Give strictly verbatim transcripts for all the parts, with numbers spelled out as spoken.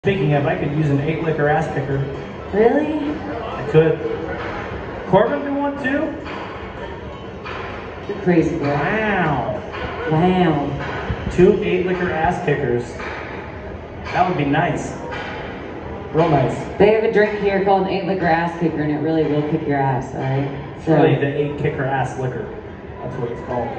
Speaking of, I could use an eight liquor ass kicker. Really? I could. Corbin do one too? You're crazy, bro. Wow. Wow. Two eight liquor ass kickers. That would be nice. Real nice. They have a drink here called an eight liquor ass kicker, and it really will kick your ass, alright? It's so, really the eight kicker ass liquor. That's what it's called.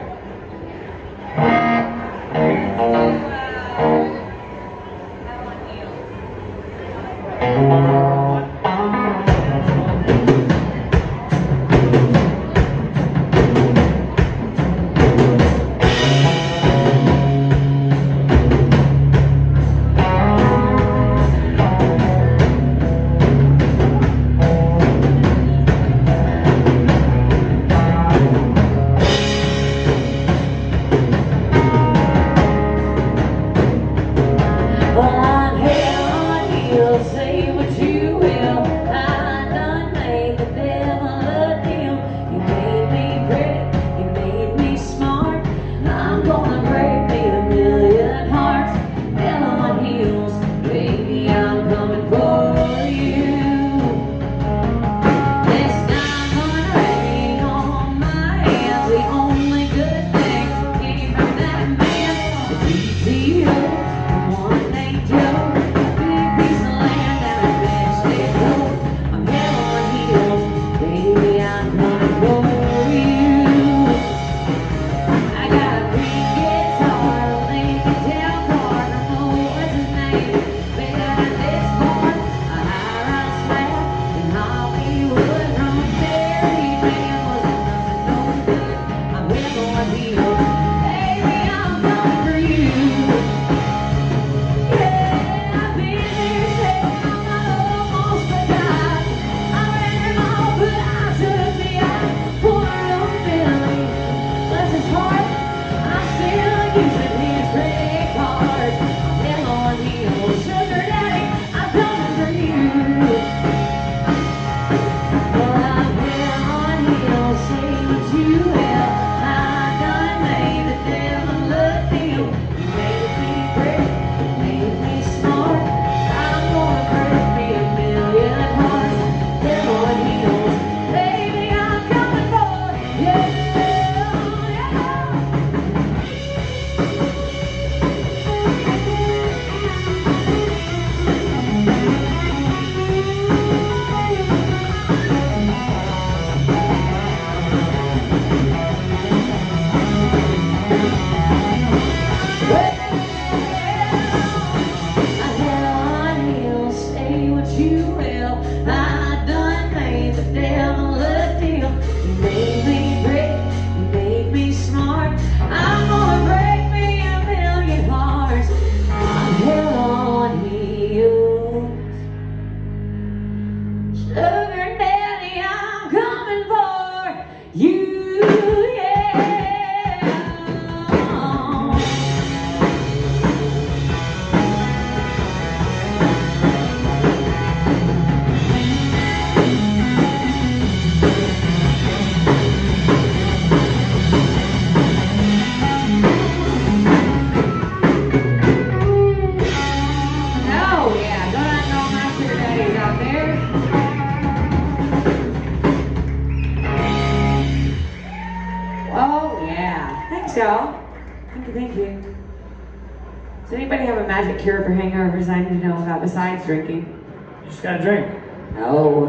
Cure for hangovers I need to know about besides drinking? You just gotta drink. No.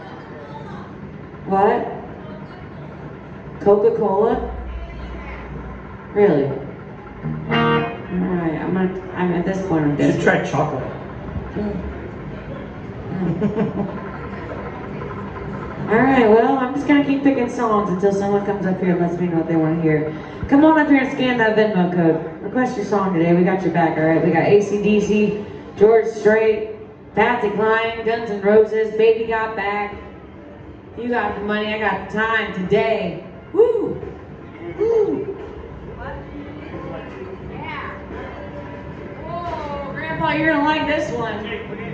What? Coca-Cola? Really? Alright, I'm gonna, I'm at this point I'm You should try chocolate. Mm. Alright, well, I'm just gonna keep picking songs until someone comes up here and lets me know what they want to hear. Come on up here and scan that Venmo code. Request your song today. We got your back, all right? We got A C D C, George Strait, Patsy Cline, Guns N' Roses, Baby Got Back. You got the money, I got the time today. Woo! Woo! Yeah. Whoa, Grandpa, you're gonna like this one.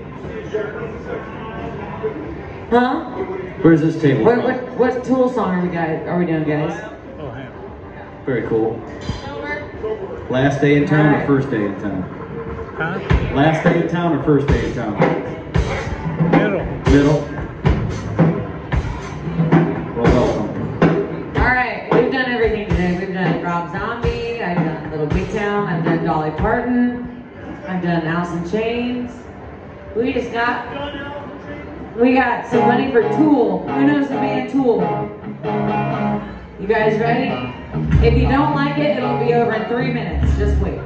Huh? Where's this table? What, what, what Tool song are we, guys, are we doing, guys? Very cool. Last day in town or first day in town? Huh? Last day of town or first day of town? Middle. Middle. Well, welcome. Alright, we've done everything today. We've done Rob Zombie, I've done Little Big Town, I've done Dolly Parton, I've done Alice in Chains. We just got, we got some money for Tool. Who knows the band Tool? You guys ready? If you don't like it, it'll be over in three minutes. Just wait.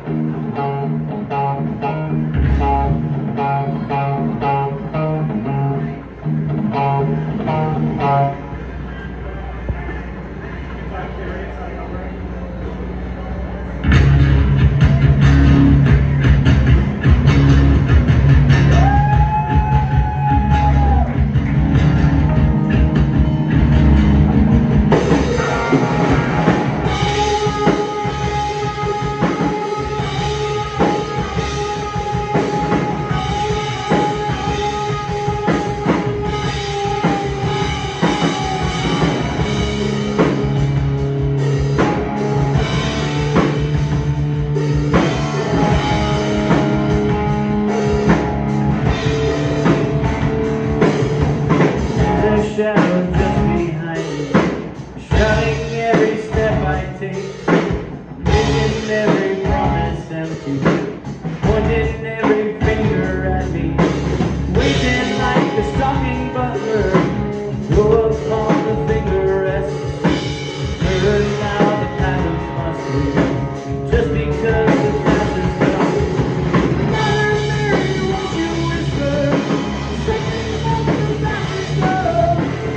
Shadow just behind me, shouting every step I take, making every promise empty, pointing every finger at me, waiting like a stalking butler, go upon the finger rest, turn now the path of mustard, just because the path is done. Mother Mary, won't you whisper, something about the path is done.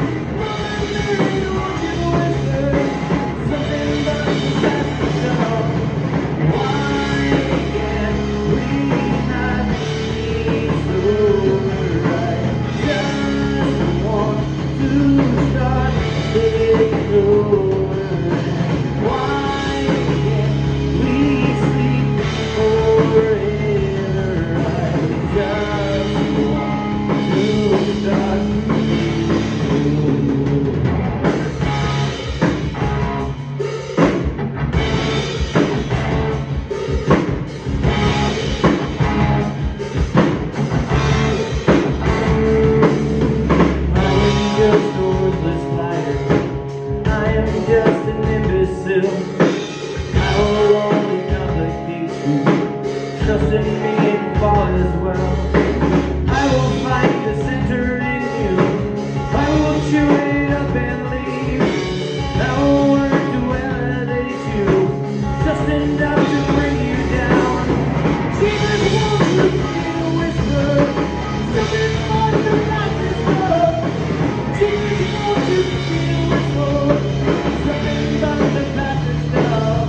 Trust in me and fall as well. I will find the center in you. I will chew it up and leave. I will work to elevate you, just enough to bring you down. Jesus, won't you feel whisper something on the path is love? Jesus, won't you feel whisper something about the path is love?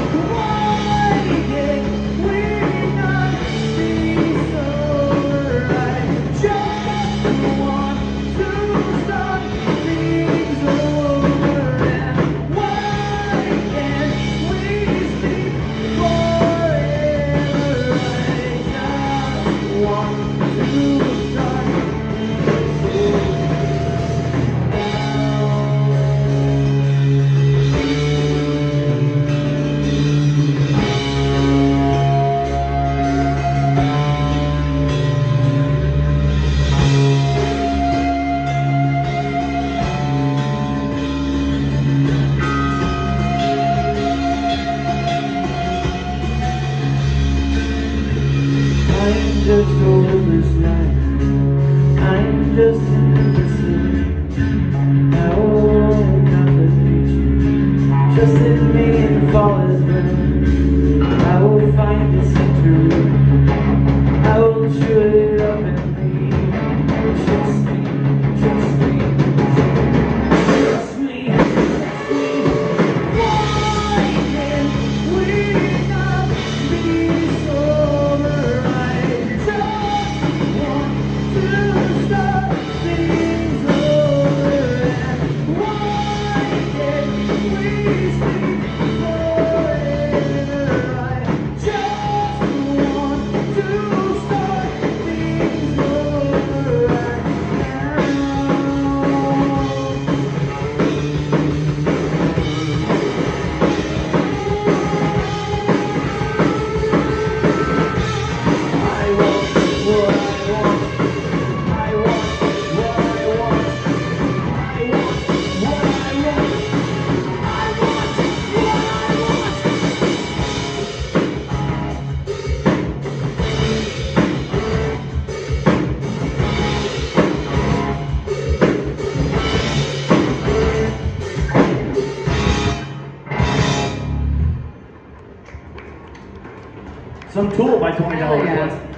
Why can't we not be so right? Just want to start things over. And why can't we sleep forever? I just want to start things over. I'm just over this life. Some Tool by twenty dollars Hell yeah. request.